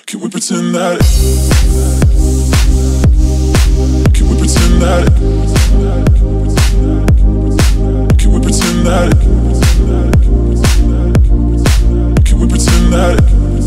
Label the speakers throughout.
Speaker 1: Can we pretend that? Can we pretend that? Can we pretend that? Can we pretend that?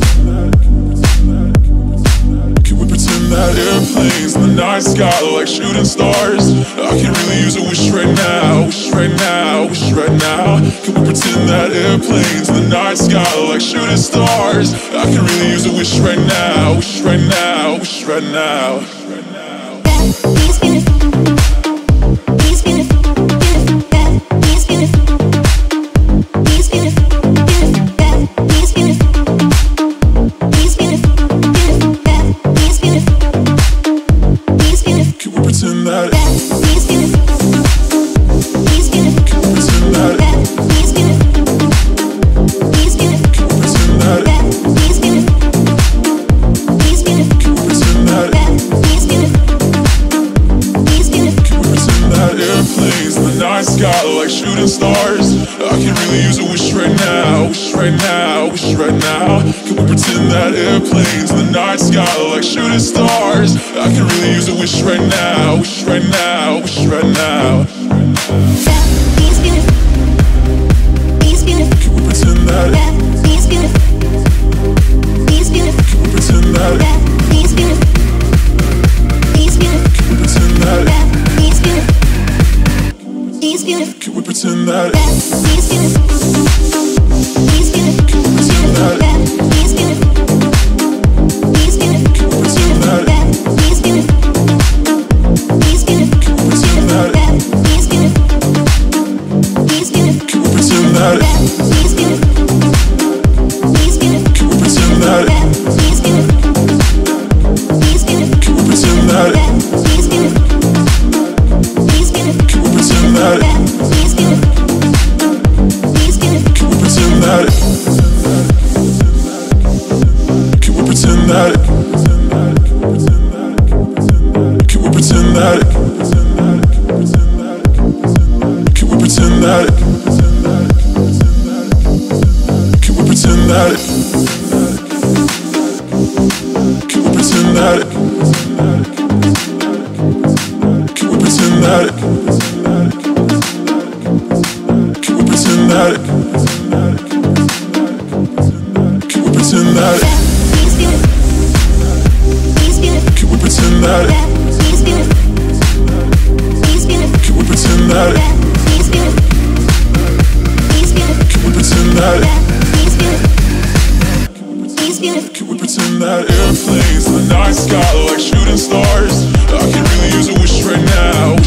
Speaker 1: Can we pretend that airplanes in the night sky look like shooting stars? I can really use a wish right now, wish right now, wish right now. Can we pretend that airplanes in the night sky look like shooting stars? I can really use a wish right now, wish right now, wish right now.
Speaker 2: He's beautiful. He's beautiful. Beautiful. He's beautiful. He's beautiful. Beautiful. He's beautiful. He's beautiful. Beautiful. He's beautiful. He's beautiful.
Speaker 1: Can we pretend that?
Speaker 2: He's beautiful. He's beautiful.
Speaker 1: Can we pretend that?
Speaker 2: He's beautiful. He's beautiful.
Speaker 1: Can we pretend that?
Speaker 2: He's beautiful. He's beautiful.
Speaker 1: Can we pretend that?
Speaker 2: He's beautiful. He's beautiful.
Speaker 1: Can we pretend that airplanes in the night sky look like shooting stars? I can really use a wish right now, wish right now, wish right now. Can we pretend that airplanes in the night sky look like shooting stars? I can really use a wish right now, wish right now, wish right now.
Speaker 2: He's beautiful. He's beautiful.
Speaker 1: Can we pretend that?
Speaker 2: He's beautiful. He's beautiful.
Speaker 1: Can we pretend that?
Speaker 2: He's beautiful. He's beautiful.
Speaker 1: Can we pretend that?
Speaker 2: He's beautiful. He's beautiful.
Speaker 1: Can we pretend that?
Speaker 2: He's beautiful. He's beautiful.
Speaker 1: Can we pretend that?
Speaker 2: He's beautiful. He's beautiful.
Speaker 1: Can we pretend that?
Speaker 2: He's beautiful. He's beautiful.
Speaker 1: Can we pretend that?
Speaker 2: He's beautiful. He's beautiful.
Speaker 1: Can we pretend that?
Speaker 2: He's beautiful. He's beautiful.
Speaker 1: Can we pretend that?
Speaker 2: He's beautiful. He's beautiful.
Speaker 1: Can we pretend that?
Speaker 2: He's beautiful. He's beautiful.
Speaker 1: Can we pretend that?
Speaker 2: He's beautiful. He's beautiful.
Speaker 1: Can we pretend that? Can we pretend that? Can we pretend that? Can we pretend that? Can we pretend that? Can we pretend that? Can we pretend that? Can we pretend that? Can we pretend that?
Speaker 2: He's beautiful. He's beautiful.
Speaker 1: Can we pretend that?
Speaker 2: He's beautiful. He's beautiful.
Speaker 1: Can we pretend that?
Speaker 2: He's beautiful. He's beautiful.
Speaker 1: Can we pretend that?
Speaker 2: He's beautiful. He's beautiful.
Speaker 1: Can we pretend that airplanes in the night sky look like shooting stars? I can really use a wish right now,